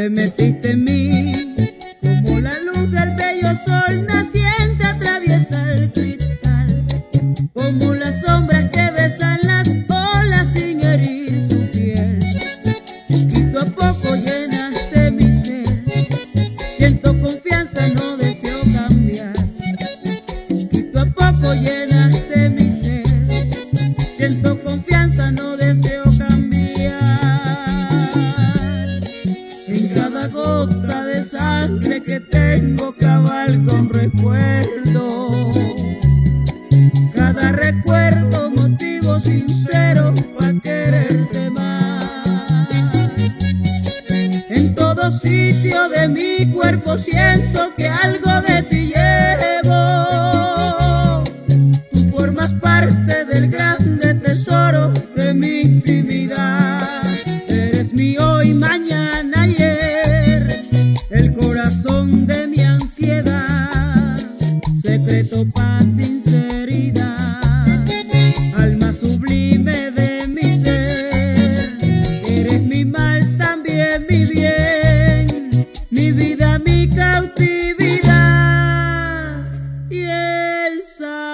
te metiste en mí, como la luz del bello sol naciente atraviesa el cristal, como las sombras que besan las olas sin herir su piel. Poquito a poco llenaste mi ser, siento confianza, no deseo cambiar. Poquito a poco llenaste mi ser, siento confianza, no deseo cambiar. En cada gota de sangre que tengo cabalgo un recuerdo, cada recuerdo motivo sincero para quererte más. En todo sitio de mi cuerpo siento que algo de ti llevo. Tú formas parte del grande tesoro de mi intimidad. Eres mi hoy, mañana, ayer, el corazón de mi ansiedad, secreto, paz, sinceridad, alma sublime de mi ser. Eres mi mal, también mi bien, mi vida, mi cautividad. Y él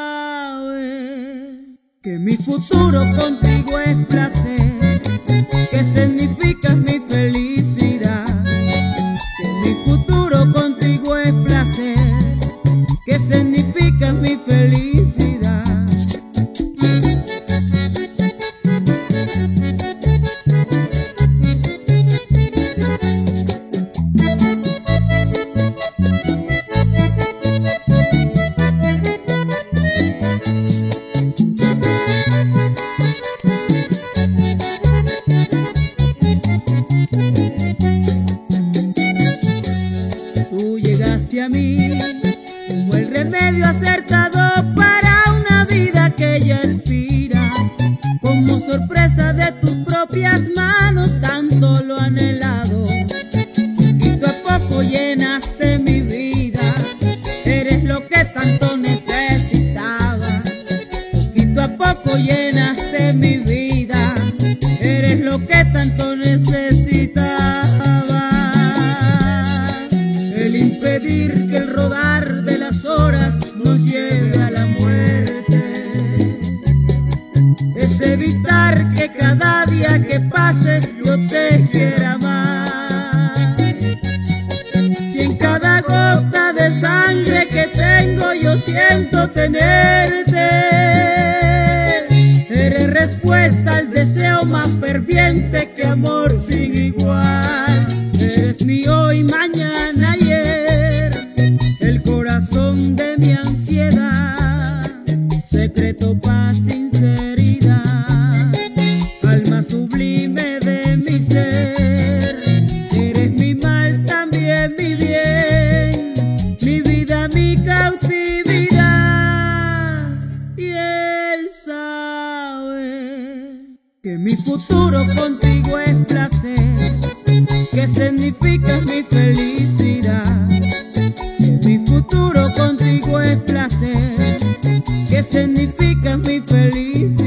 sabe que mi futuro contigo es placer, que significa mi felicidad. Que mi futuro contigo es placer, que significa mi felicidad. Tú llegaste a mí como el remedio acertado para una vida que ya expira, como sorpresa de tus propias manos, tanto lo anhelado. Poquito a poco llenaste mi vida, eres lo que tanto necesitaba. Poquito a poco llenaste mi vida, eres lo que tanto necesitaba. Impedir que el rodar de las horas nos lleve a la muerte, es evitar que cada día que pase yo te quiera más. Si en cada gota de sangre que tengo yo siento tenerte, eres respuesta al deseo más ferviente que amor sin igual. Eres mi hoy, mañana, ayer, el corazón de mi ansiedad, secreto, paz, sinceridad, alma sublime de mi ser. Eres mi mal, también mi bien, mi vida, mi cautividad. Y él sabe que mi futuro contigo es placer, que significa mi felicidad. Que mi futuro contigo es placer, que significa mi felicidad.